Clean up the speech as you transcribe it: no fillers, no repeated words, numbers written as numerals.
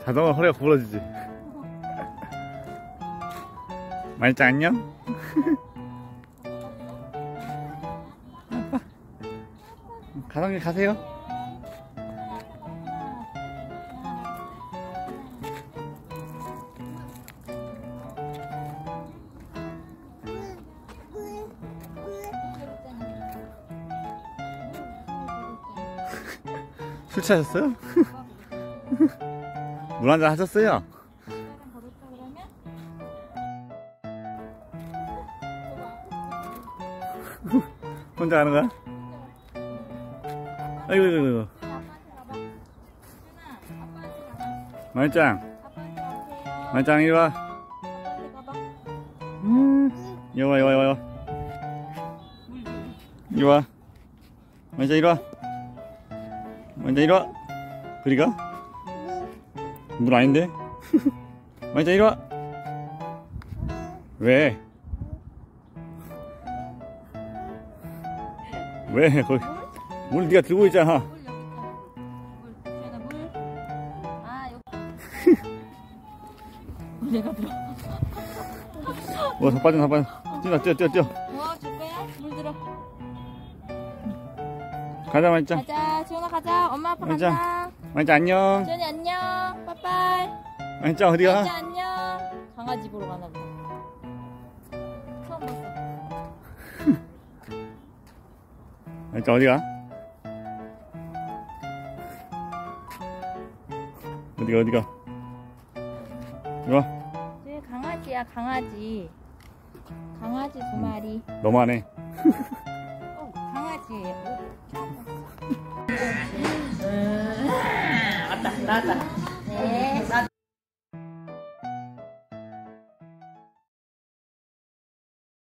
자동으로 허리가 구부러지지. 말짱 안녕? 아빠 가던 길 가세요. 술 취하셨어요? 물 한잔 하셨어요? 혼자 가는 거야? 아이고 이거 말짱 말짱 이리와. 이리와 이리와 이리와 말짱 이리와. 말짱 이리와. 그리가? 물 아닌데? 말짱 이리와. 왜? 왜? 거기 물 네가 들고 있잖아. 물 여기 있다. 물. 물. 아 여기. 내가 들어. 다 빠져. 뛰어. 줄 거야? 물 들어. 가자 말짱. 가자, 지훈아 가자. 엄마 아빠 말짱. 간다. 말짱 안녕. 지훈이 안녕. 빠빠이. 말짱 어디가? 말짱 안녕. 강아지 보러 가나 보다. 처음 봤어. 말짱 어디가? 어디가? 이리와. 저기 강아지야, 강아지. 강아지 두 마리. 너무하네. 강아지예요. 왔다, 나왔다.